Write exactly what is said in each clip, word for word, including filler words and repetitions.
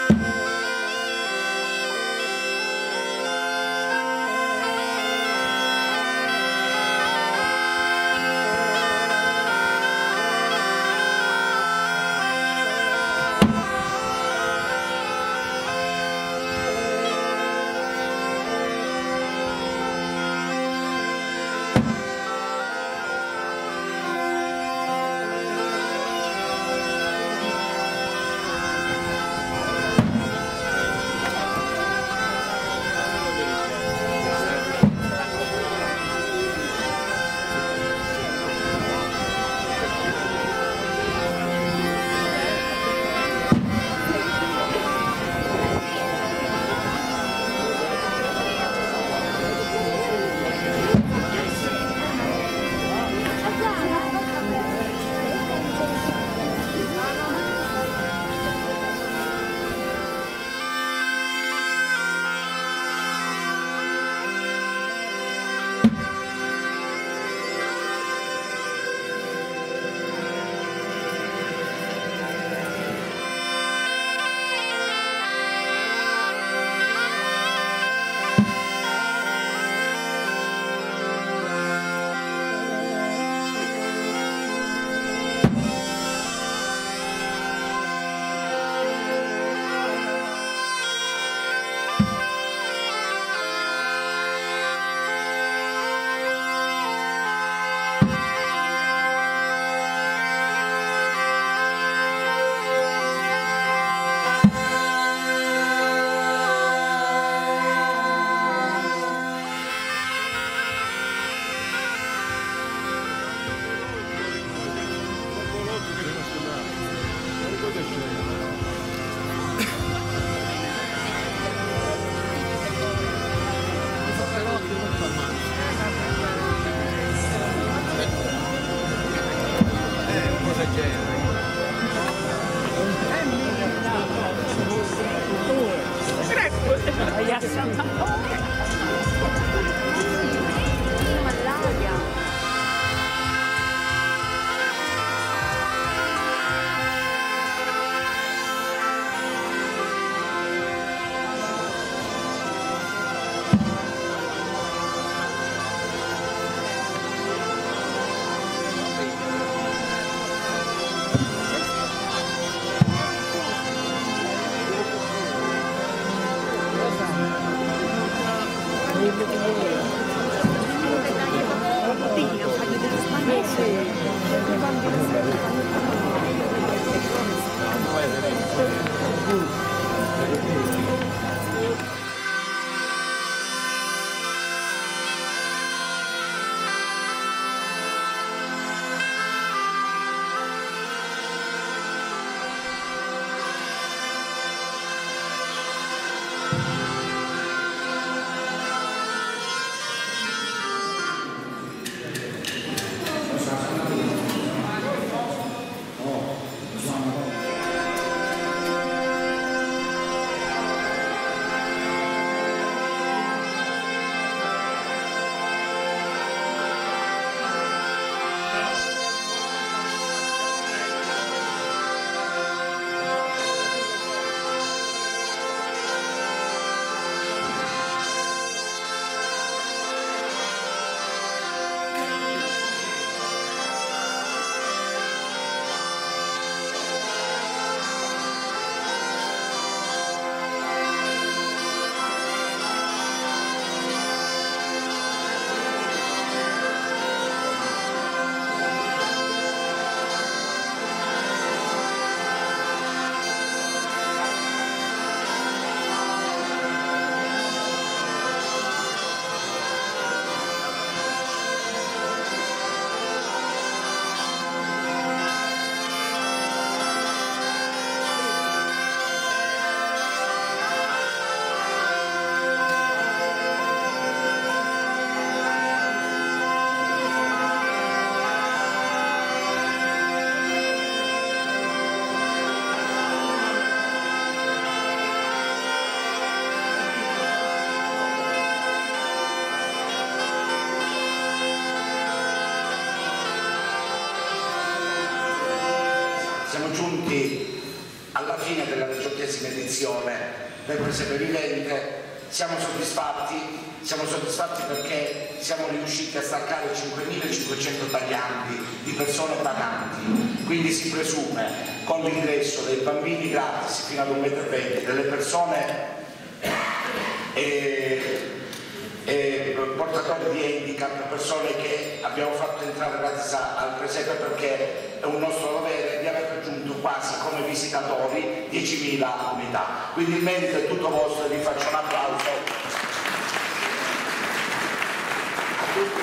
alla alla fine della diciottesima edizione del Presepe Vivente. Siamo soddisfatti, siamo soddisfatti perché siamo riusciti a staccare cinquemilacinquecento tagliandi di persone paganti, quindi si presume con l'ingresso dei bambini gratis fino ad un metro e venti, delle persone e, e portatori di handicap, persone che abbiamo fatto entrare gratis al Presepe perché è un nostro dovere di aver raggiunto quasi come visitatori diecimila unità. Quindi il merito è tutto vostro e vi faccio un applauso a tutti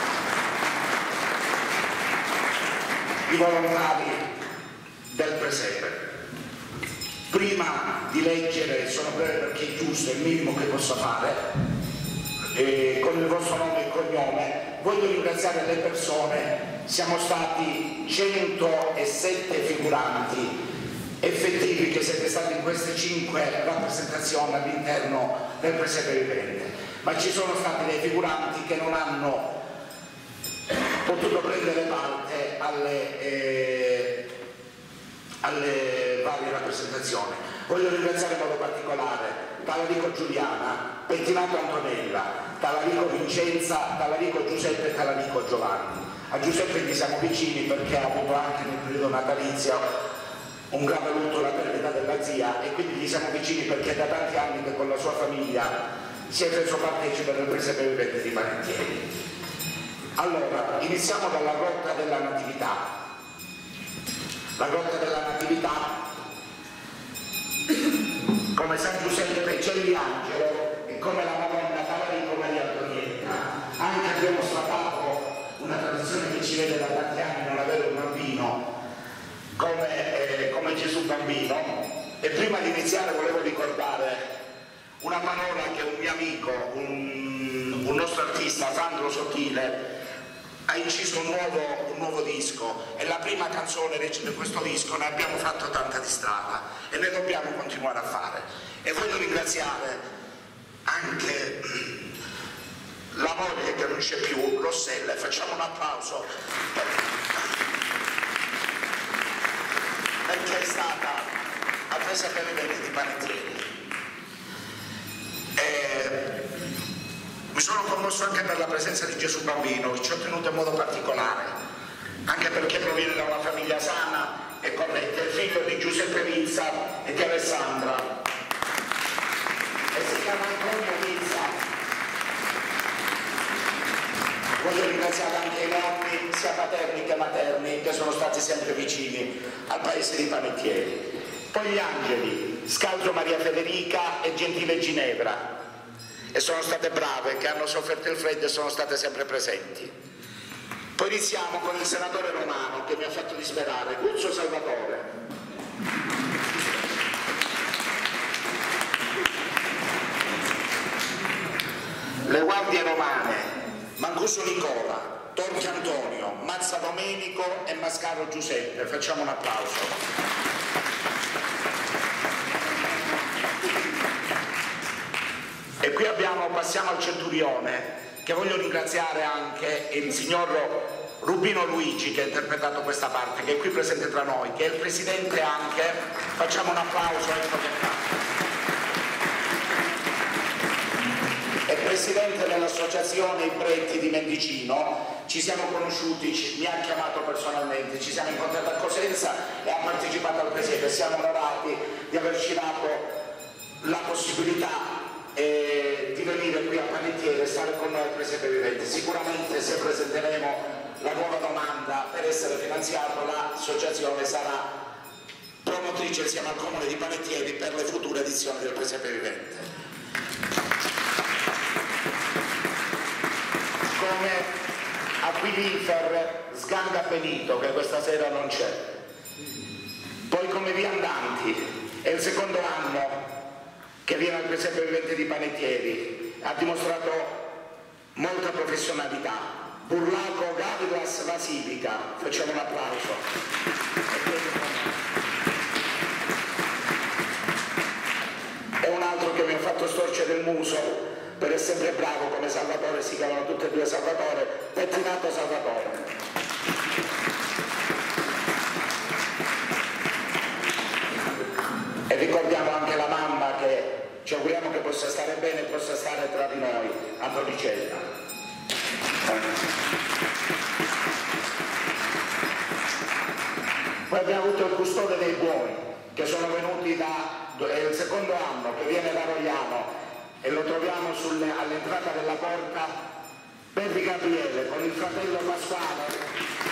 i volontari del Presepe. Prima di leggere, sono breve perché è giusto, è il minimo che posso fare, eh, con il vostro nome e cognome, voglio ringraziare le persone. Siamo stati centosette figuranti effettivi che siete stati in queste cinque rappresentazioni all'interno del Presepe Vivente, ma ci sono stati dei figuranti che non hanno potuto prendere parte alle, eh, alle varie rappresentazioni. Voglio ringraziare in modo particolare Talarico Giuliana, Pettinato Antonella, Talarico Vincenza, Talarico Giuseppe e Talarico Giovanni. A Giuseppe gli siamo vicini perché ha avuto anche nel periodo natalizio un grave lutto, la perdita della zia, e quindi gli siamo vicini perché da tanti anni che con la sua famiglia si è reso partecipe del Presepe Vivente di Panettieri. Allora, iniziamo dalla grotta della Natività. La grotta della Natività, come San Giuseppe Celliangelo e come la Madonna Talarico Maria Antonietta. Anche abbiamo sfatato una tradizione che ci vede da tanti anni non avere un bambino come, eh, come Gesù bambino. E prima di iniziare volevo ricordare una parola che un mio amico, un, un nostro artista, Sandro Sottile, ha inciso un nuovo, un nuovo disco. È la prima canzone di questo disco, ne abbiamo fatto tanta di strada e ne dobbiamo continuare a fare. E voglio ringraziare anche la moglie che non c'è più, Rossella, facciamo un applauso perché è stata a Presepe Vivente di Panettieri. E mi sono commosso anche per la presenza di Gesù bambino, che ci ho tenuto in modo particolare, anche perché proviene da una famiglia sana e corretta, è figlio di Giuseppe Vizza e di Alessandra, e si chiama Antonio Vizza. Voglio ringraziare anche i nonni, sia paterni che materni, che sono stati sempre vicini al paese di Panettieri. Poi gli angeli, Scalzo Maria Federica e Gentile Ginevra, e sono state brave, che hanno sofferto il freddo e sono state sempre presenti. Poi iniziamo con il senatore Romano, che mi ha fatto disperare, Guzzo Salvatore. Le guardie romane, Mancuso Nicola, Torchi Antonio, Mazza Domenico e Mascaro Giuseppe. Facciamo un applauso. E qui abbiamo, passiamo al Centurione, che voglio ringraziare anche il signor Rubino Luigi che ha interpretato questa parte, che è qui presente tra noi, che è il presidente anche. Facciamo un applauso, ecco che fa. È presidente dell'associazione I Pretti di Mendicino. Ci siamo conosciuti, ci, mi ha chiamato personalmente, ci siamo incontrati a Cosenza e ha partecipato al Presepe. Siamo onorati di averci dato la possibilità eh, di venire qui a Panettieri e stare con noi al Presepe Vivente. Sicuramente se presenteremo la nuova domanda per essere finanziato, l'associazione sarà promotrice insieme al Comune di Panettieri per le future edizioni del Presepe Vivente. Come Aquilifer Sganga Benito, che questa sera non c'è. Poi come viandanti, è il secondo anno che viene al Presepe Vivente di Panettieri, ha dimostrato molta professionalità. Burlaco Gavilas Basilica, facciamo un applauso. E un altro che mi ha fatto storcere il muso per essere sempre bravo come Salvatore, si chiamano tutte e due Salvatore, Pettinato Salvatore. E ricordiamo anche la mamma che ci auguriamo che possa stare bene e possa stare tra di noi, Antonicella. Poi abbiamo avuto il custode dei buoni, che sono venuti da, è il secondo anno che viene da Rogliano e lo troviamo all'entrata della porta, Perri Gabriele con il fratello Pasquale,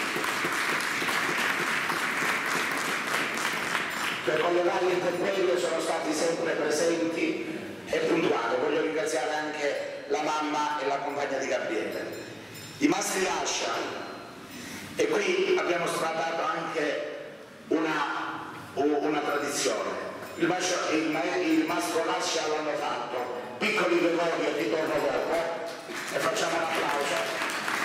che con le varie intemperie sono stati sempre presenti e puntuali. Voglio ringraziare anche la mamma e la compagna di Gabriele. I mastri lascia, e qui abbiamo stradato anche una, una tradizione. Il, mascio, il, il mastro lascia l'hanno fatto, piccoli Gregorio e ti torno dopo, e facciamo un applauso.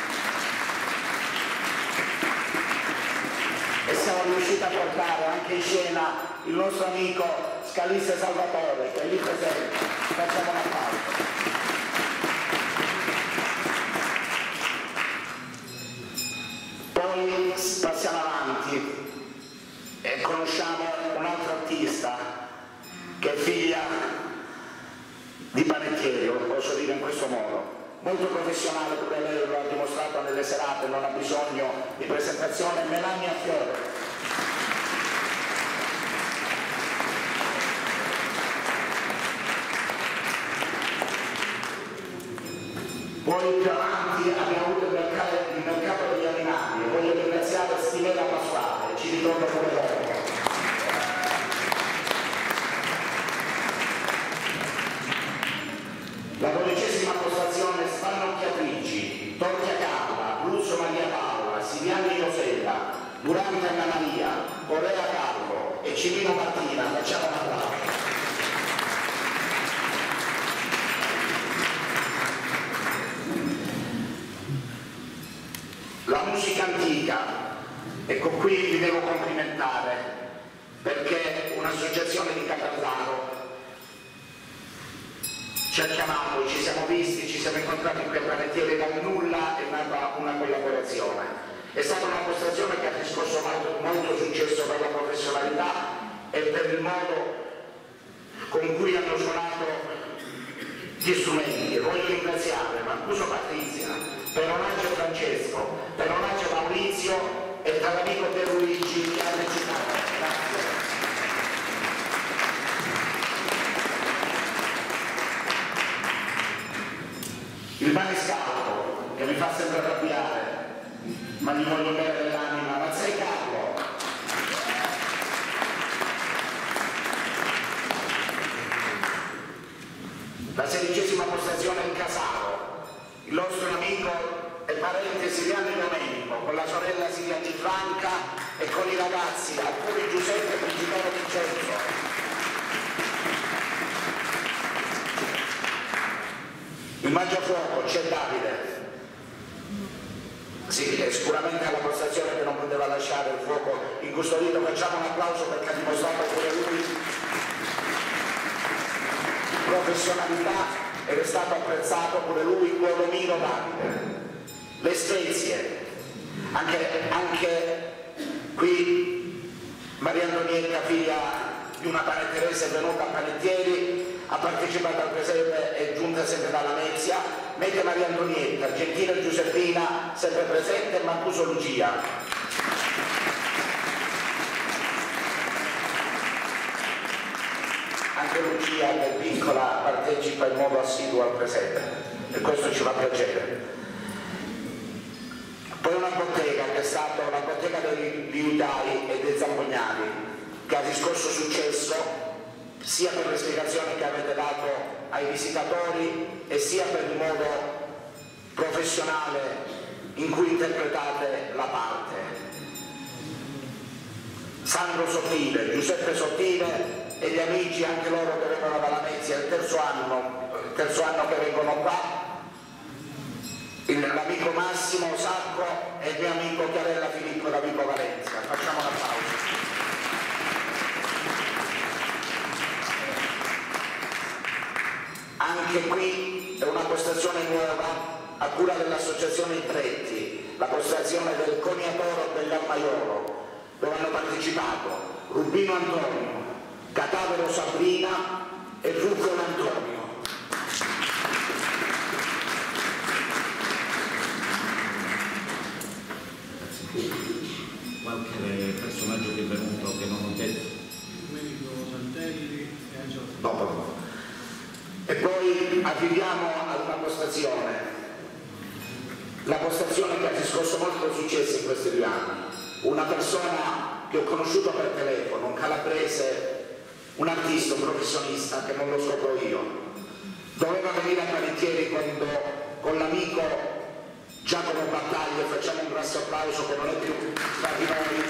E siamo riusciti a portare anche in scena il nostro amico Scalisse Salvatore, che è lì presente. Facciamo un applauso. Poi passiamo avanti e conosciamo un altro artista che è figlia di panettieri, lo posso dire in questo modo. Molto professionale, pure lei lo ha dimostrato nelle serate, non ha bisogno di presentazione, Melania Fiore. Poi più avanti abbiamo avuto il mercato, il mercato degli animali, voglio ringraziare Stimela Pasquale, ci ritorno pure dopo. La dodicesima postazione Spannocchiatrici, Torchia Carla, Luzzo Maria Paola, Siliani Rosella, Durante Anna Maria, Correa Carlo e Cimino Martina, facciamo un applauso. La musica antica, ecco qui vi devo complimentare perché un'associazione di Catanzaro ci ha chiamato, ci siamo visti, ci siamo incontrati qui a Panettiere dal nulla e nata una collaborazione. È stata una postazione che ha riscosso molto, molto successo per la professionalità e per il modo con cui hanno suonato gli strumenti. E voglio ringraziare Mancuso Patrizia, Peronaggio Francesco, Peronaggio Maurizio e dall'amico De Luigi che ha recitato. Grazie. Il maniscalco, che mi fa sempre arrabbiare, ma gli voglio bene l'anima, ma sei Carlo? La sedicesima postazione in Casaro, il nostro amico e parente Siliano Domenico, con la sorella Siliani Franca e con i ragazzi, alcuni Giuseppe e Principero Vincenzo. Il Mangiafuoco c'è Davide, sì, è sicuramente alla postazione che non poteva lasciare il fuoco incustodito, facciamo un applauso perché ha dimostrato pure lui professionalità ed è stato apprezzato pure lui, Guolomino Davide. Le spezie, anche, anche qui Maria Antonietta, figlia di una panetterese venuta a Panettieri, ha partecipato al presepe e giunta sempre dalla Mezia, mentre Maria Antonietta, Argentina e Giuseppina sempre presente e Mancuso Lucia. Anche Lucia che è piccola partecipa in modo assiduo al presepe e questo ci fa piacere. Poi una bottega che è stata una bottega dei liudai e dei zampognari che ha riscosso successo sia per le spiegazioni che avete dato ai visitatori e sia per il modo professionale in cui interpretate la parte. Sandro Sottile, Giuseppe Sottile e gli amici, anche loro che vengono dalla Mezia, il terzo anno, il terzo anno che vengono qua, l'amico Massimo Sacco e il mio amico Chiarella Filippo da Vico Valencia. Facciamo un applauso. Anche qui è una postazione nuova a cura dell'associazione Intretti, la postazione del Coniatoro dell'Ammaiolo, dove hanno partecipato Rubino Antonio, Catano Favero Sabrina e Ruffo Antonio. Qualche personaggio che è venuto che non ho detto? Domenico Santelli e Angelo. Dopo, dopo. E poi arriviamo ad una postazione, la postazione che ha riscosso molto successo in questi due anni. Una persona che ho conosciuto per telefono, un calabrese, un artista, un professionista, che non lo scopro io. Doveva venire a Panettieri quando con l'amico Giacomo Battaglia, facciamo un grosso applauso che non è più tra di noi.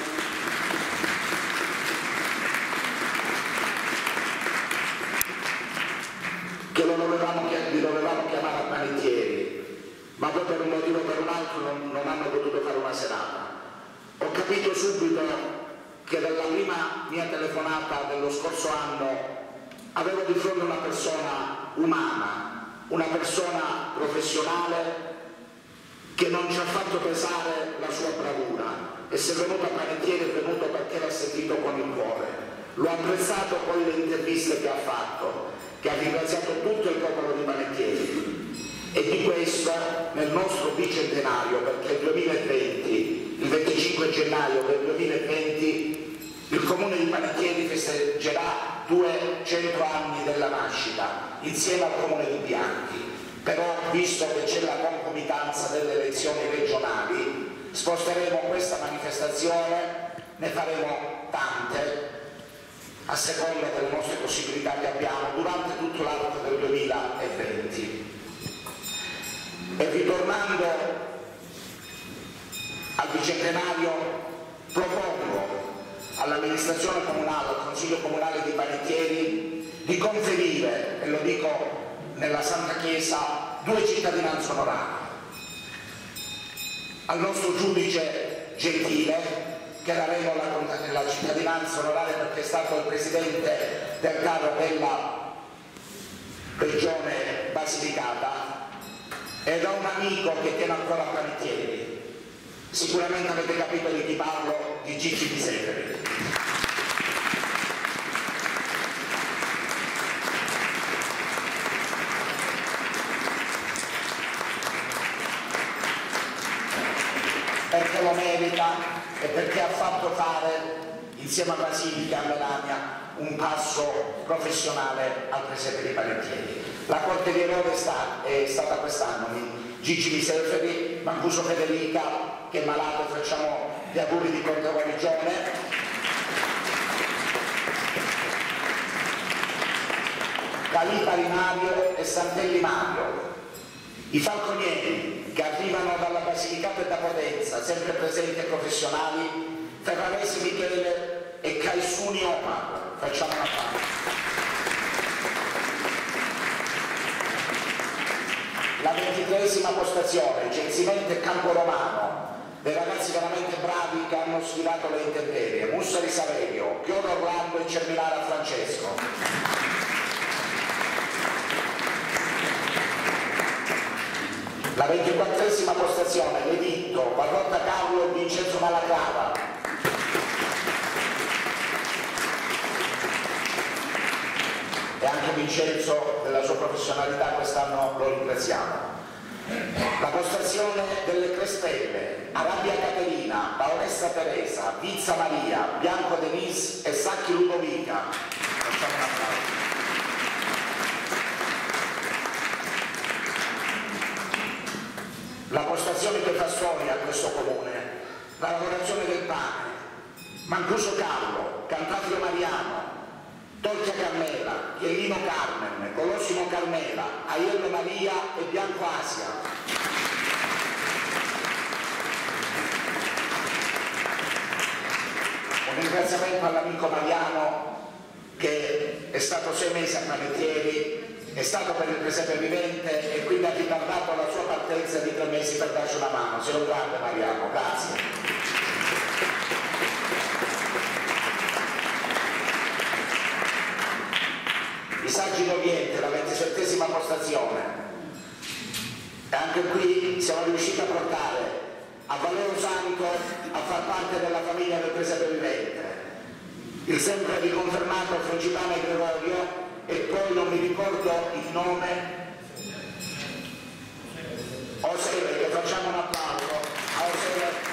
Che lo dovevamo, li dovevamo chiamare a Panettieri, ma poi per un motivo o per un altro non, non hanno potuto fare una serata. Ho capito subito che dalla prima mia telefonata dello scorso anno avevo di fronte una persona umana, una persona professionale che non ci ha fatto pesare la sua bravura, e se è venuto a Panettieri è venuto perché l'ha sentito con il cuore. L'ho apprezzato poi le interviste che ha fatto, che ha ringraziato tutto il popolo di Panettieri, e di questo nel nostro bicentenario, perché il duemilaventi, il venticinque gennaio del duemilaventi, il comune di Panettieri festeggerà duecento anni della nascita insieme al comune di Bianchi. Però, visto che c'è la concomitanza delle elezioni regionali, sposteremo questa manifestazione, ne faremo tante a seconda delle nostre possibilità che abbiamo durante tutto l'anno del duemilaventi. E ritornando al bicentenario, propongo all'amministrazione comunale, al Consiglio Comunale di Panettieri, di conferire, e lo dico nella Santa Chiesa, due cittadinanze onorarie al nostro giudice Gentile, che daremo la, la cittadinanza onoraria perché è stato il presidente del caro della regione Basilicata, ed a un amico che tiene ancora a Panettieri. Sicuramente avete capito di chi parlo, di Gigi Di Severi. Perché lo merita e perché ha fatto fare insieme a Basilica e a Melania un passo professionale al presepe di Panettieri. La Corte di Erode è stata quest'anno Gigi Di Severi, Mancuso Federica, che è malato, facciamo gli auguri di pronta guarigione. Calipari Mario e Santelli Mario, i falconieri che arrivano dalla Basilicata e da Potenza, sempre presenti e professionali, Ferraresi Michele e Caissuni Omar, facciamo una parte. La ventitreesima postazione, Censimento Campo Romano, dei ragazzi veramente bravi che hanno sfidato le intemperie, Mussari Saverio, Chiodo Orlando e Cerminara Francesco. La ventiquattresima postazione, Levitto, Parrotta Carlo e Vincenzo Malacava. E anche Vincenzo, della sua professionalità, quest'anno lo ringraziamo. La postazione delle Crespelle, Arabia Caterina, Paolessa Teresa, Vizza Maria, Bianco Denise e Sacchi Ludovica. Facciamo un applauso. La postazione che fa storia a questo comune, la lavorazione del pane, Mancuso Carlo, Cantafio Mariano, Torchia Carmela, Chiellino Carmen, Colossimo Carmela, Aiello Maria e Bianco Asia. Un ringraziamento all'amico Mariano che è stato sei mesi a Panettieri, è stato per il presepe vivente e quindi ha ritardato la sua partenza di tre mesi per darci una mano. Se lo grande Mariano, grazie. I Saggi d'Oriente, la ventisettesima postazione. E anche qui siamo riusciti a portare a Valero Santo a far parte della famiglia del presepe vivente. Il sempre riconfermato Frangipane mi ricordo il nome. Osele, che facciamo un applauso a Osele.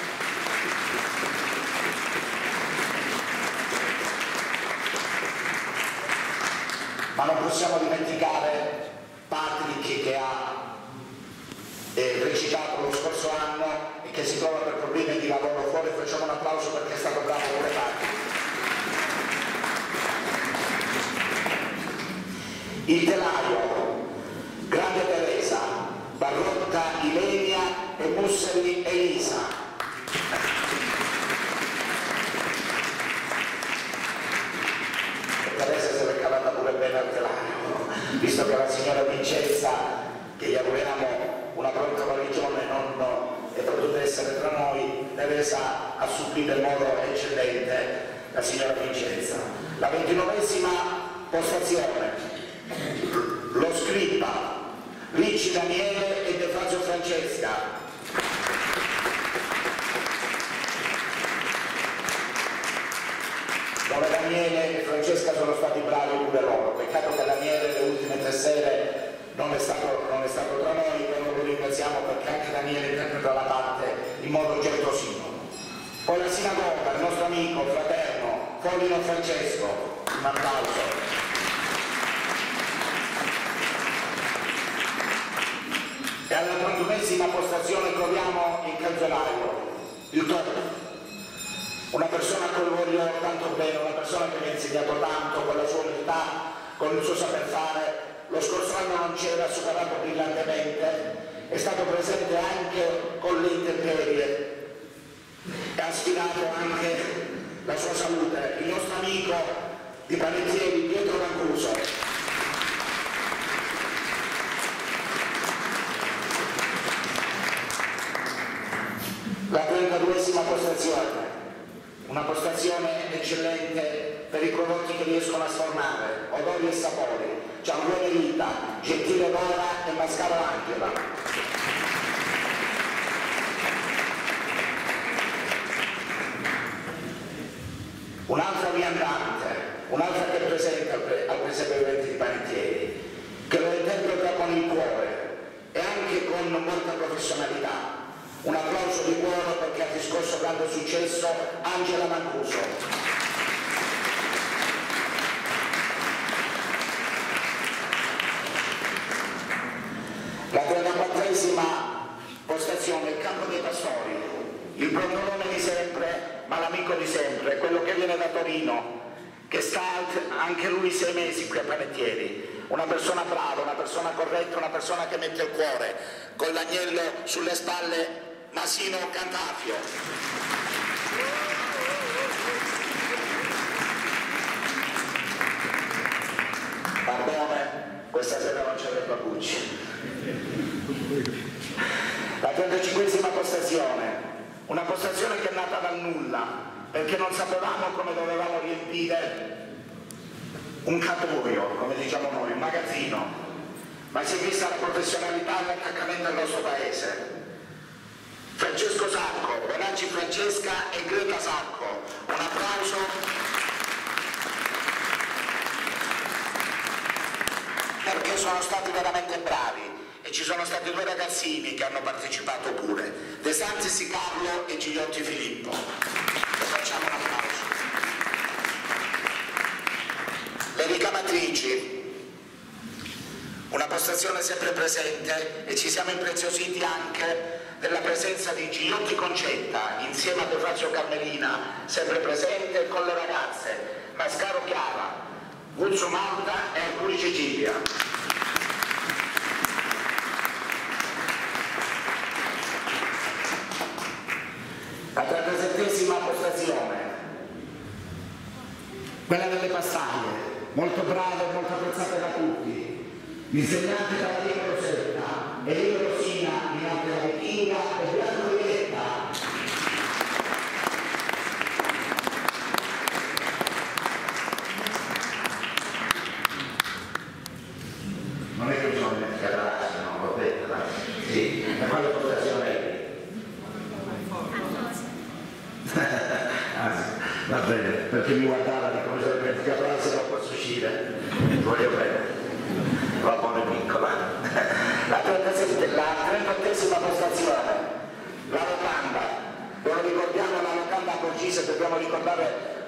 Ma non possiamo dimenticare Patrick, che ha eh, recitato lo scorso anno e che si trova per problemi di lavoro fuori. Facciamo un applauso perché è stato bravo pure Patrick. Il telaio, Grande Teresa, Barrotta Ilenia e Musselli Elisa. E Teresa si è cavata pure bene al telaio, visto che la signora Vincenza, che gli auguriamo una pronta guarigione, non è potuta essere tra noi, Teresa ha subito in modo eccellente la signora Vincenza. La ventinovesima postazione, lo Scrippa, Ricci Daniele e De Fazio Francesca. Dove Daniele e Francesca sono stati bravi pure loro. Peccato che Daniele le ultime tre sere non è stato, non è stato tra noi, però lo ringraziamo perché anche Daniele interpreta la parte in modo certosino. Poi la sinagoga, il nostro amico, fraterno, Follino Francesco, un applauso. E alla trentunesima postazione troviamo il calzolaio, il top, una persona a cui voglio tanto bene, una persona che mi ha insegnato tanto con la sua umiltà, con il suo saper fare. Lo scorso anno non c'era, ha superato brillantemente, è stato presente anche con le intemperie e ha sfidato anche la sua salute. Il nostro amico di Panettieri, Pietro Mancuso. La trentaduesima postazione, una postazione eccellente per i prodotti che riescono a sfornare, odori e sapori, Gianluone Rita, Gentile Dora e Mascaro Angela. Un'altra viandante, un'altra che è presente al, pre, al presepe Viventi di Panettieri, che lo interpreta con il cuore e anche con molta professionalità. Un applauso di cuore perché ha riscosso grande successo Angela Mancuso. La trentaquattresima postazione, il Campo dei Pastori, il brontolone di sempre, ma l'amico di sempre, quello che viene da Torino, che sta anche lui sei mesi qui a Panettieri. Una persona brava, una persona corretta, una persona che mette il cuore, con l'agnello sulle spalle, Masino Cantafio. Pardone, questa sera non c'è il Babucci. La trentacinquesima postazione, una postazione che è nata dal nulla, perché non sapevamo come dovevamo riempire un catoio, come diciamo noi, un magazzino, ma si è vista la professionalità e l'attaccamento al nostro paese. Francesco Sacco, Bonacci Francesca e Greta Sacco, un applauso. Perché sono stati veramente bravi e ci sono stati due ragazzini che hanno partecipato pure, De Santis Carlo e Gigliotti Filippo. E facciamo un applauso. Le ricamatrici, una postazione sempre presente, e ci siamo impreziositi anche della presenza di Gigliotti Concetta insieme a De Fazio Carmelina, sempre presente, con le ragazze Mascaro Chiara, Guzzo Malta e Alcuni Cecilia. La trentasettesima postazione, quella delle Passaglie, molto brave e molto apprezzate da tutti. L'insegnante della Diego Rosetta, Elena Rosina, in alto della Vichinga e Bianco Violetta. Non è che bisogna dimenticare la razza, no? Va bene, va bene. Sì, ma quale postazione è? Ah, sì. Va bene, perché mi guardava di come se lo dimenticato la sera non posso uscire. Voglio bene.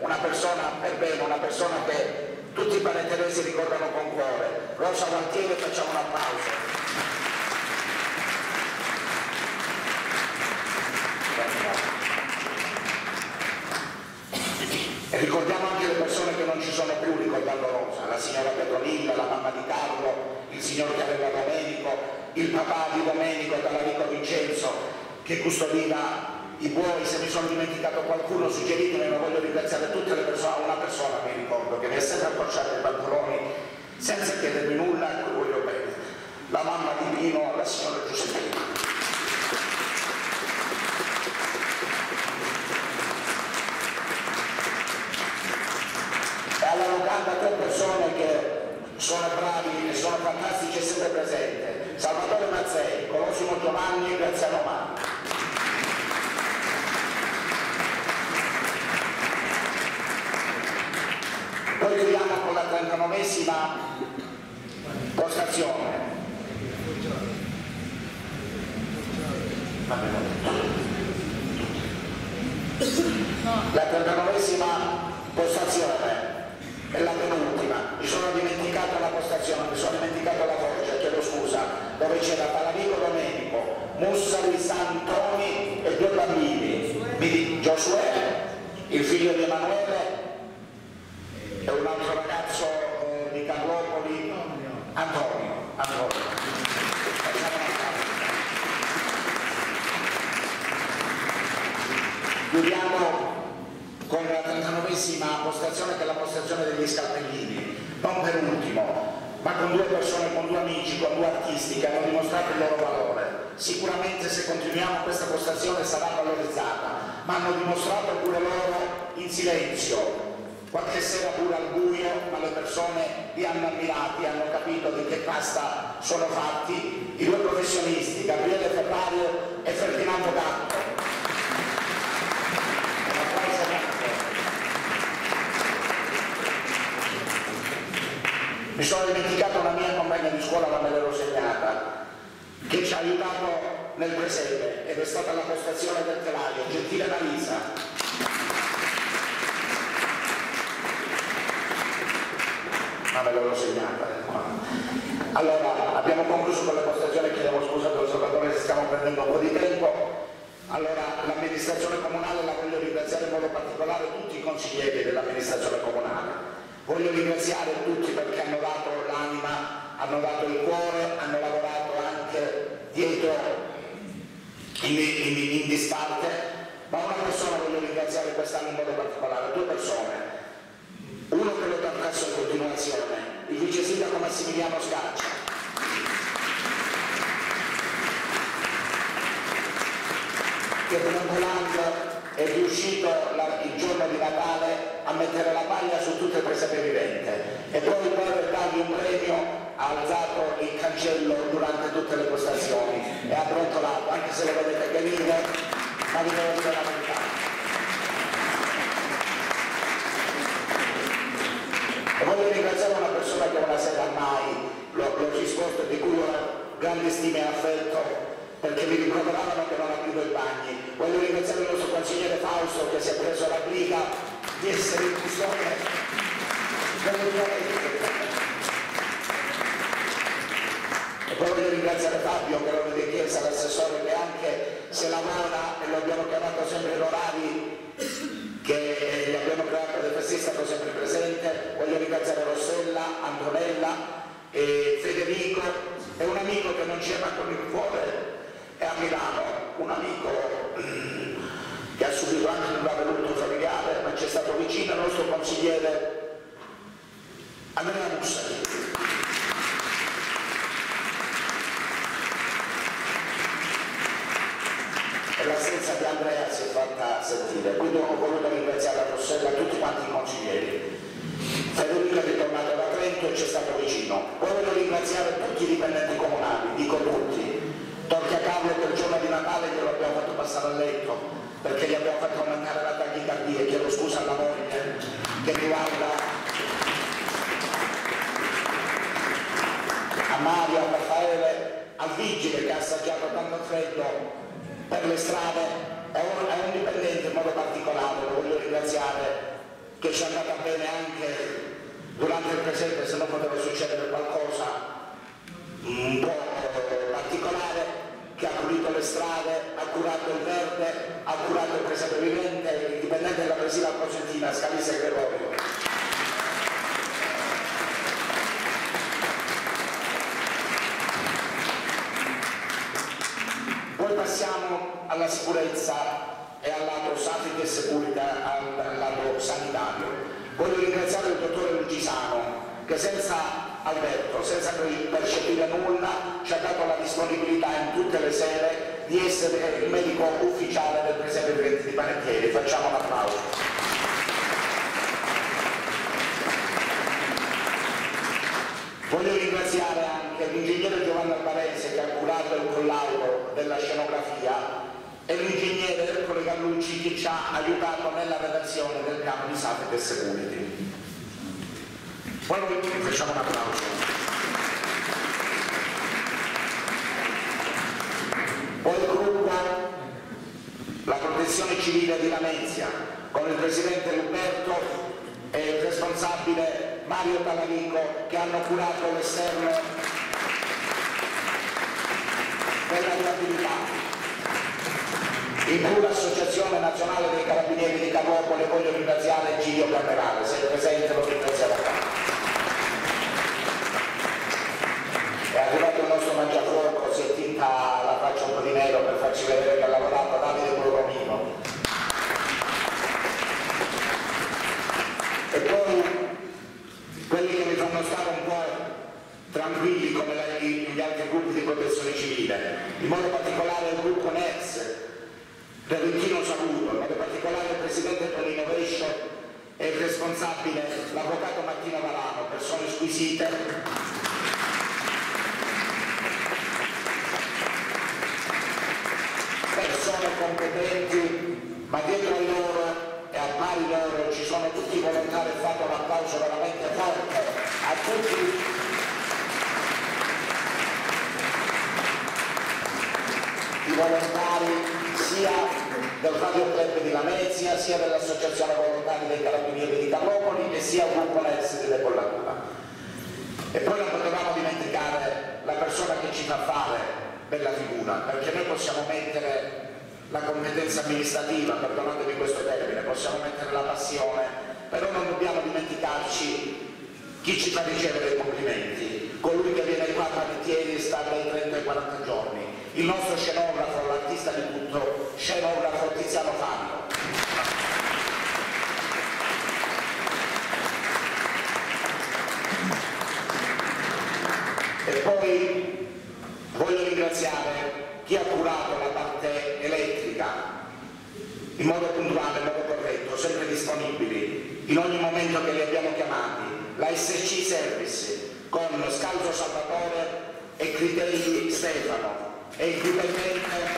una persona per bene, una persona che tutti i paneteresi ricordano con cuore. Rosa Gualtieri, facciamo un applauso. E ricordiamo anche le persone che non ci sono più ricordando Rosa, la signora Petronilla, la mamma di Carlo, il signor che aveva Domenico, il papà di Domenico, Talarico Vincenzo, che custodiva i buoi. Se mi sono dimenticato qualcuno suggeritemi, ma voglio ringraziare tutte le persone. Una persona mi ricordo che mi ha sempre accorciato i pantaloni senza chiedermi nulla, a cui voglio bene, la mamma di Pino, la signora Giuseppina. E alla locanda tre persone che sono bravi e sono fantastici e sempre presente: Salvatore Mazzei, Colosimo Giovanni e Graziano Manni. Poi chiudiamo con la trentanovesima postazione. La trentanovesima postazione è la penultima. Mi sono dimenticato la postazione, mi sono dimenticato la voce, chiedo scusa, dove c'era Talarico Domenico, Mussari, Santoni e due bambini, Giosuè, il figlio di Emanuele, e un altro ragazzo eh, di Carlopoli, Antonio. Antonio. Chiudiamo con la trentanovesima postazione, che è la postazione degli Scalpellini, non per ultimo, ma con due persone, con due amici, con due artisti che hanno dimostrato il loro valore. Sicuramente se continuiamo questa postazione sarà valorizzata, ma hanno dimostrato pure loro in silenzio, qualche sera pure al buio, ma le persone li hanno ammirati, hanno capito di che pasta sono fatti i due professionisti, Gabriele Ferrario e Ferdinando Gatto. Mi sono dimenticato una mia compagna di scuola, ma me l'ero segnata, che ci ha aiutato nel presepe ed è stata la postazione del telaio, Gentile Marisa. Ma me l'ero segnata. Allora, abbiamo concluso con le postazioni, chiediamo scusa per l'osservatore se stiamo prendendo un po' di tempo. Allora, l'amministrazione comunale la voglio ringraziare in modo particolare tutti i consiglieri dell'amministrazione comunale. Voglio ringraziare tutti perché hanno dato l'anima, hanno dato il cuore, hanno lavorato anche dietro in, in, in disparte, ma una persona voglio ringraziare quest'anno in modo particolare, due persone. Uno che lo tornasse in continuazione, il vice sindaco Massimiliano Scaccia, che volando è riuscito la, il giorno di Natale a mettere la paglia su tutte le presepe vivente, e poi per dargli un premio ha alzato il cancello durante tutte le postazioni e ha brontolato, anche se lo vedete che ride, ma vi devo dire la verità. E voglio ringraziare una persona che una sera mai l'ho risposto, di cui ho grande stima e affetto, perché mi rimproveravano che non aprivo i bagni. Voglio ringraziare il nostro consigliere Fausto, che si è preso la briga di essere in custode e poi voglio ringraziare Fabio Perone di Chiesa, l'assessore, che anche se lavora, e lo abbiamo chiamato sempre in orari che gli abbiamo creato dei festi, è stato sempre presente. Voglio ringraziare Rossella, Antonella e Federico, e un amico che non c'era con il cuore è a Milano, un amico che ha subito anche un grave lutto familiare, ma ci è stato vicino, il nostro consigliere Andrea Mussari. E l'assenza di Andrea si è fatta sentire, quindi ho voluto ringraziare a Rossella e tutti quanti i consiglieri. Federico è ritornato da Trento e ci è stato vicino. Poi voglio ringraziare tutti i dipendenti comunali, dico tutti. Tolti a Carlo che il giorno di Natale glielo abbiamo fatto passare a letto perché gli abbiamo fatto aumentare la tachicardia, chiedo scusa alla moglie che riguarda a Mario, a Raffaele, al vigile che ha assaggiato tanto freddo per le strade, è un, è un dipendente in modo particolare, lo voglio ringraziare che ci è andata bene anche durante il presente, se non poteva succedere qualcosa un po' particolare, che ha pulito le strade, ha curato il verde, ha curato il presepe vivente, il dipendente della Presida Cosentina, Scalise Gregorio. Poi passiamo alla sicurezza e al lato safety e security, al lato sanitario. Voglio ringraziare il dottore Lucisano che senza Alberto, senza percepire nulla, ci ha dato la disponibilità in tutte le sere di essere il medico ufficiale del presepe vivente di Panettiere. Facciamo un applauso. Voglio ringraziare anche l'ingegnere Giovanni Albarese che ha curato il collaudo della scenografia e l'ingegnere Ercole Gallucci che ci ha aiutato nella redazione del piano di safety e security. Poi noi facciamo un applauso. Poi il gruppo, la protezione civile di Lamezia, con il presidente Luberto e il responsabile Mario Talarico che hanno curato l'esterno della viabilità. In più l'Associazione Nazionale dei Carabinieri di Carlopoli, voglio ringraziare Giglio Camerale, se è presente lo ringraziamo qua. E ha curato il nostro mangiafuoco, si è tinta la faccia un po' di nero per farci vedere che ha lavorato Davide Borromino. E poi quelli che mi fanno stare un po' tranquilli come gli altri gruppi di protezione civile, in modo particolare il gruppo N E X, Ferrentino Saluto, in modo particolare il presidente Tonino Vescio e il responsabile, l'avvocato Martino Varano, persone squisite, persone competenti, ma dietro a loro e a pari loro ci sono tutti i volontari. Fate un applauso veramente forte a tutti i volontari sia del Radio Club di Lamezia, sia dell'Associazione Volontari dei Carabinieri di Carlopoli e sia il gruppo N E S di Decollatura. E poi non potevamo dimenticare la persona che ci fa fare bella figura, perché noi possiamo mettere la competenza amministrativa, perdonatemi questo termine, possiamo mettere la passione, però non dobbiamo dimenticarci chi ci fa ricevere i complimenti, colui che viene qua a Panettiere e sta dai trenta ai quaranta giorni, il nostro scenografo, l'artista di tutto, scenografo Tiziano Fanno. E poi voglio ringraziare chi ha curato la parte elettrica in modo puntuale, in modo corretto, sempre disponibili, in ogni momento che li abbiamo chiamati, la S C Service con Scalzo Salvatore e Critelli Stefano e il dipendente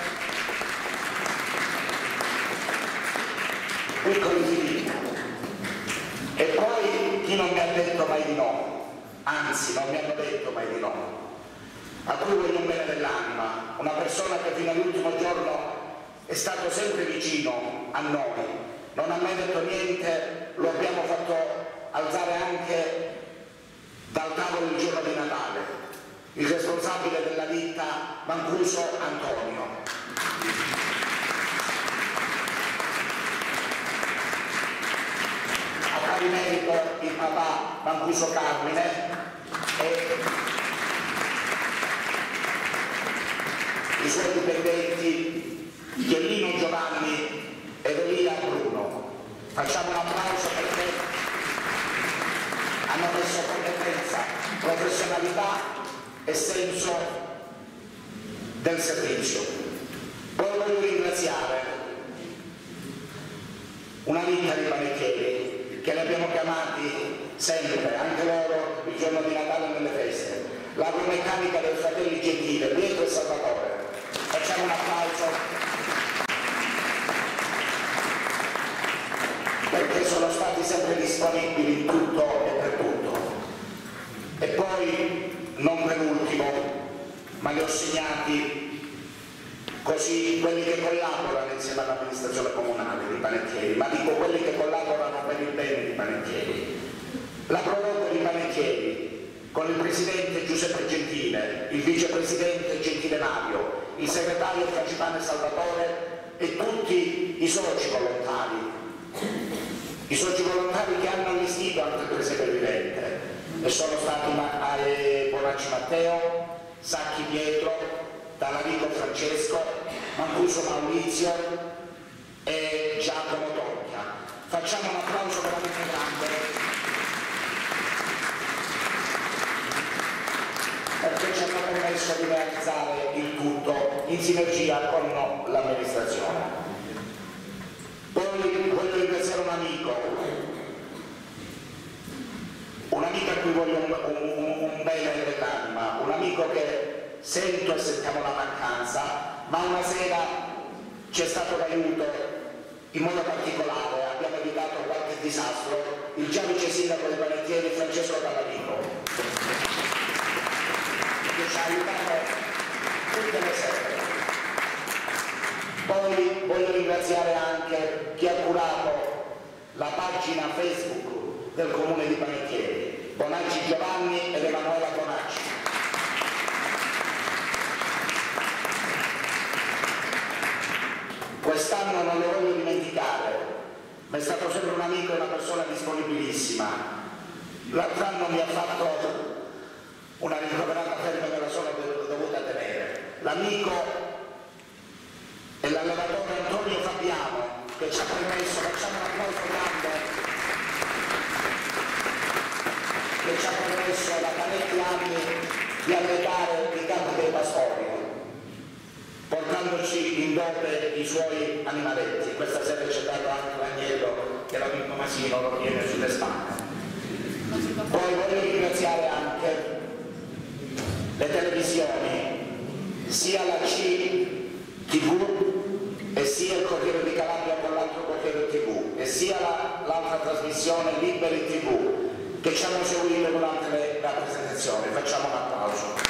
Piccoli Filippo. E poi chi non mi ha detto mai di no, anzi non mi hanno detto mai di no, a cui voglio un bene dell'anima, una persona che fino all'ultimo giorno è stato sempre vicino a noi, non ha mai detto niente, lo abbiamo fatto alzare anche dal tavolo il giorno di Natale, il responsabile della ditta Mancuso Antonio. A pari merito il papà Mancuso Carmine e i suoi dipendenti Chiellino Giovanni e Elia Bruno. Facciamo un applauso perché hanno messo competenza, professionalità e senso del servizio. Poi voglio ringraziare una ditta di panettieri che li abbiamo chiamati sempre, anche loro il giorno di Natale e nelle feste, l'agromeccanica dei fratelli Gentile, Pietro e Salvatore. Facciamo un applauso perché sono stati sempre disponibili in tutto e per tutto. E poi, non per ultimo, ma li ho segnati così quelli che collaborano insieme all'amministrazione comunale di Panettieri, ma dico quelli che collaborano per il bene di Panettieri. La Proloco di Panettieri, con il presidente Giuseppe Gentile, il vicepresidente Gentile Mario, il segretario Frangipane Salvatore e tutti i soci volontari, i soci volontari che hanno allestito anche il presepe vivente, e sono stati Bonacci Matteo, Sacchi Pietro, Talarico Francesco, Mancuso Maurizio e Giacomo Tocchia. Facciamo un applauso veramente grande, perché ci hanno permesso di realizzare il tutto in sinergia con l'amministrazione. Poi voglio ringraziare un amico, un amico a cui voglio un, un, un bene dell'anima, un amico che sento e sentiamo la mancanza, ma una sera ci è stato d'aiuto in modo particolare, abbiamo evitato qualche disastro, il già vice sindaco di Panettieri Francesco Talarico, che ci ha aiutato tutte le sere. Poi voglio ringraziare anche chi ha curato la pagina Facebook del Comune di Panettieri, Bonacci Giovanni ed Emanuela Bonacci. Quest'anno non lo voglio dimenticare, ma è stato sempre un amico e una persona disponibilissima. L'altro anno mi ha fatto una ricoverata ferma che la sono dovuta tenere. L'amico e l'allenatore Antonio Fabiano, che ci ha permesso, facciamo un applauso grande, che ci ha permesso da parecchi anni di allenare i campi dei pastori, portandoci in dote i suoi animaletti. Questa sera c'è dato anche l'agnello che l'amico Masino lo tiene sulle spalle. Poi voglio ringraziare anche le televisioni, sia la C tivù e sia il Corriere di Calabria con l'altro Corriere tivù e sia l'altra la, trasmissione Liberi tivù, che ci hanno seguito durante le rappresentazioni. Facciamo un applauso.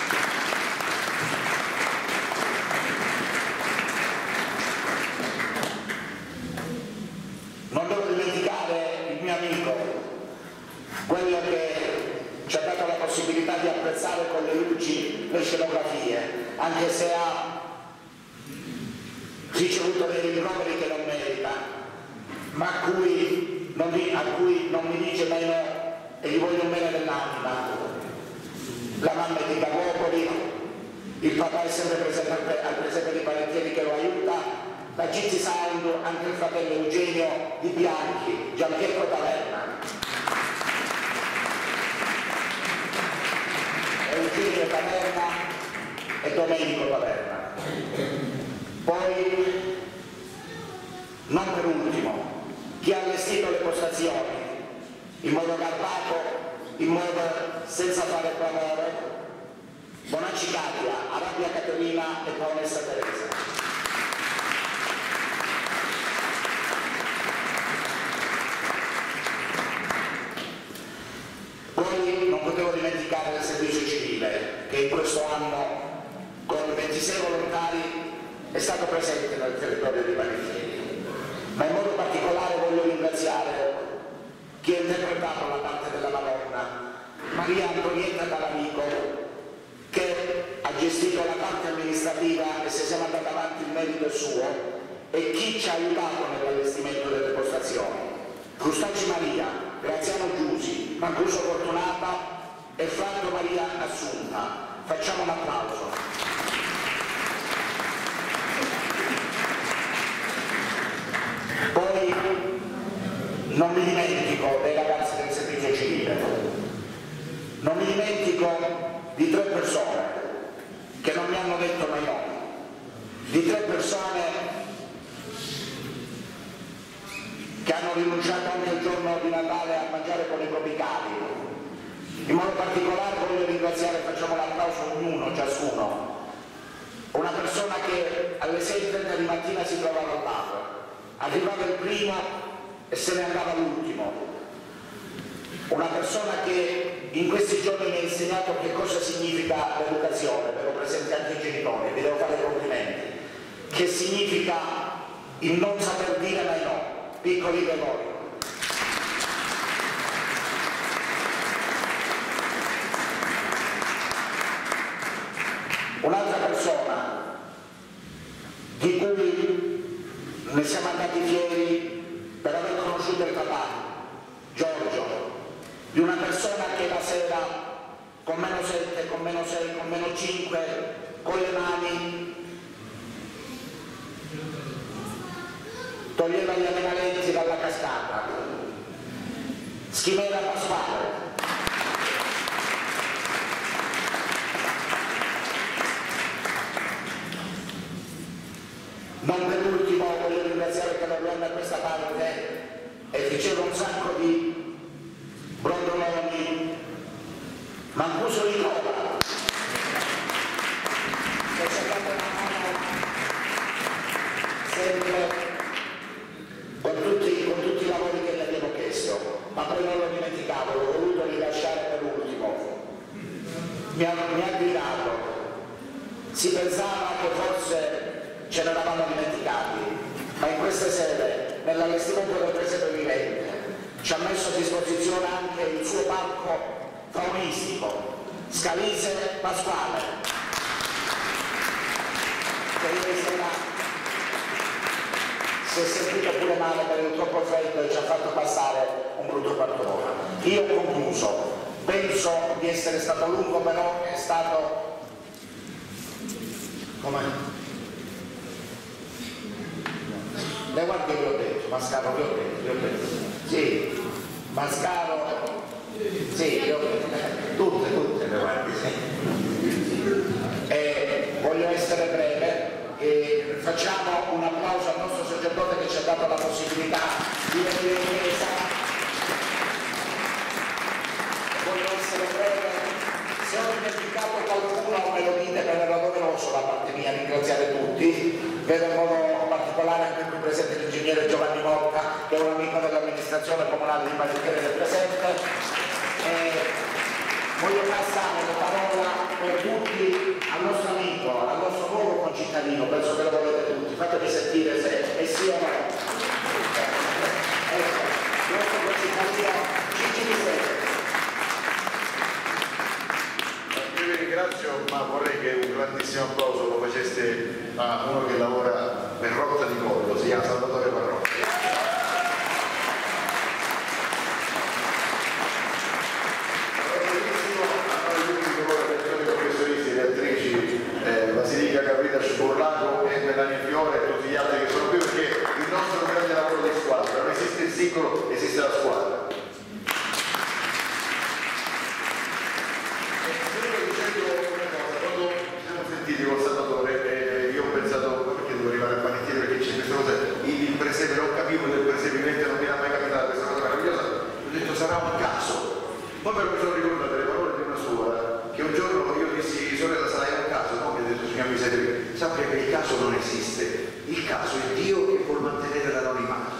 Non devo dimenticare il mio amico, quello che ci ha dato la possibilità di apprezzare con le luci le scenografie, anche se ha ricevuto dei rimproveri che non merita, ma a cui non, a cui non mi dice meno e gli voglio bene dell'anima. La mamma è di Cavopoli, il papà è sempre presente al presepe di Panettieri che lo aiuta, la Gizzi Sound, anche il fratello Eugenio Di Bianchi, Gianpietro Taverna, Eugenio Taverna e Domenico Taverna. Poi, non per ultimo, chi ha allestito le postazioni in modo garbato, in modo senza fare clamore, Bonacci Katia, Arabia Caterina e Paolessa Teresa. Poi non potevo dimenticare il servizio civile, che in questo anno con ventisei volontari è stato presente nel territorio di Panettieri, ma in modo particolare voglio ringraziare chi ha interpretato la parte della Madonna, Maria Antonietta Talarico, che ha gestito la parte amministrativa e se siamo andati avanti il merito è suo, e chi ci ha aiutato nell'allestimento delle postazioni, Crustacci Maria, Graziano Giusi, Mancuso Fortunata e Franco Maria Assunta. Facciamo un applauso. Poi non mi dimentico dei ragazzi del servizio civile, non mi dimentico di tre persone che non mi hanno detto mai no, di tre persone che hanno rinunciato anche il giorno di Natale a mangiare con i propri cari. In modo particolare voglio ringraziare, facciamo l'applauso ognuno, ciascuno, una persona che alle sei e trenta di mattina si trovava al bar, arrivava il primo e se ne andava l'ultimo, una persona che in questi giorni mi ha insegnato che cosa significa l'educazione, ero presente anche i genitori, vi devo fare complimenti, che significa il non saper dire mai no, piccoli Gregorio. Un'altra persona di cui ne siamo andati fieri per aver conosciuto il papà, Giorgio, di una persona che la sera con meno sette, con meno sei, con meno cinque, con le mani toglieva gli animaletti dalla cascata. Schimera Pasquale. Non per ultimo voglio ringraziare che non da questa parte e diceva un sacco di brondoloni, Mancuso Nicola, che ci ha dato una mano sempre con tutti, con tutti i lavori che gli abbiamo chiesto, ma poi non lo dimenticavo, l'ho voluto rilasciare per ultimo. Mi ha, mi ha guidato, si pensava che forse ce ne eravamo dimenticati, ma in queste sere, nell'allestimento del presepe vivente, ci ha messo a disposizione anche il suo parco faunistico, Scalise Pasquale, che ieri sera si è sentito pure male per il troppo freddo e ci ha fatto passare un brutto quarto d'ora. Io ho concluso, penso di essere stato lungo, però è stato... come? Le guardie vi ho detto, Mascaro vi ho detto, vi ho detto, sì, Mascaro, sì, vi ho detto, tutte, tutte le guardie, sì. E voglio essere breve e facciamo un applauso al nostro sacerdote che ci ha dato la possibilità di venire in chiesa. Voglio essere breve, se ho dimenticato qualcuno me lo dite, me ne ero doveroso da parte mia ringraziare tutti, vedo in modo particolare anche qui presente l'ingegnere Giovanni Motta, che è un amico dell'amministrazione comunale di Panettiere del presente. E voglio passare la parola per tutti al nostro amico, al nostro nuovo concittadino, penso che lo volete tutti, fatemi sentire se è sì o no. Ecco, il nostro concittadino Gigi Di Sette. Io vi ringrazio, ma vorrei che un grandissimo applauso lo faceste a uno che lavora per Rotta di Collo, si chiama Salvatore Parrotti. Professoristi, le attrici eh, Basilica Caprita Sciurlago e Melania Fiore e tutti gli altri che sono qui, perché il nostro è un grande lavoro di squadra, non esiste il singolo, esiste la squadra. Con Salvatore, eh, io ho pensato perché devo arrivare a Panettiere, perché c'è questa cosa, il presepe, non capivo del presepimento, non mi era mai capitata questa cosa meravigliosa, ho detto sarà un caso, poi però mi sono ricordato le parole di una suora, che un giorno io dissi sorella sarai un caso, no? Mi ha detto signor Miseria, sappia che il caso non esiste, il caso è Dio che vuol mantenere l'anonimato.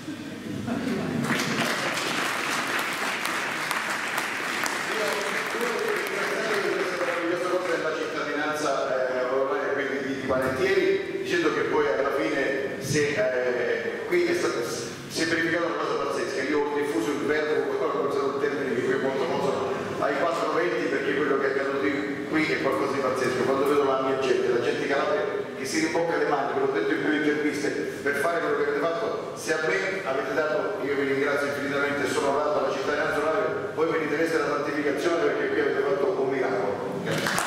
Panettieri, dicendo che poi alla fine se, eh, qui è stato, si è verificata una cosa pazzesca. Io ho diffuso il verbo, ho usato un termine che qui è molto famoso, ai quattro venti, perché quello che è accaduto qui è qualcosa di pazzesco. Quando vedo la mia gente, la gente calabria che si rimbocca le mani, ve l'ho detto in più interviste, per fare quello che avete fatto, se a me avete dato, io vi ringrazio infinitamente, sono onorato alla cittadinanza orale, voi meritereste la santificazione perché qui avete fatto un miracolo. Grazie.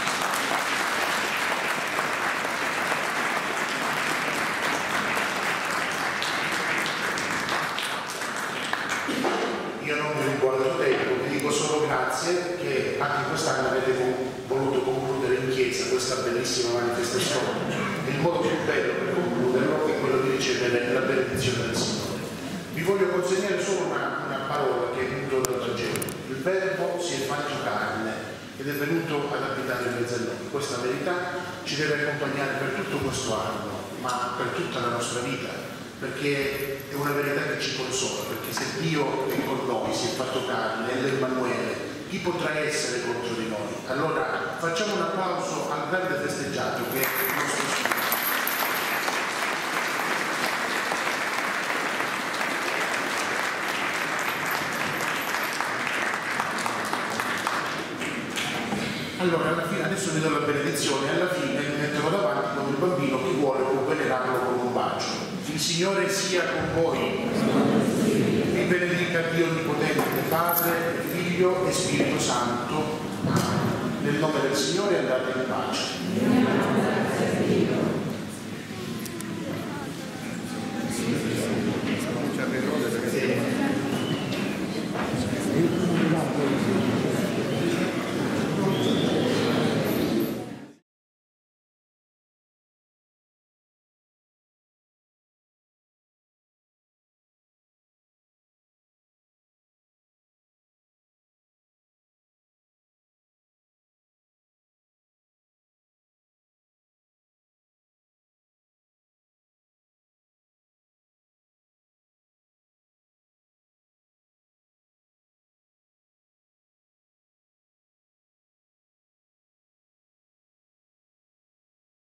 Grazie che anche quest'anno avete voluto concludere in chiesa questa bellissima manifestazione. Il modo più bello per concluderlo è quello di ricevere la benedizione del Signore. Vi voglio consegnare solo una, una parola che è venuta dal Vangelo. Il Verbo si è fatto carne ed è venuto ad abitare in mezzo a noi. Questa verità ci deve accompagnare per tutto questo anno, ma per tutta la nostra vita, perché è una verità che ci consola, perché se Dio è con noi, si è fatto carne, è l'Emmanuele, chi potrà essere contro di noi? Allora facciamo un applauso al grande festeggiato che è il nostro Signore. Allora, alla fine, adesso vi do la benedizione, alla fine mi metterò davanti con il bambino, chi vuole può venerarlo con un bacio. Il Signore sia con voi. Vi benedica Dio Onnipotente, Padre, Figlio e Spirito Santo. Nel nome del Signore andate in pace.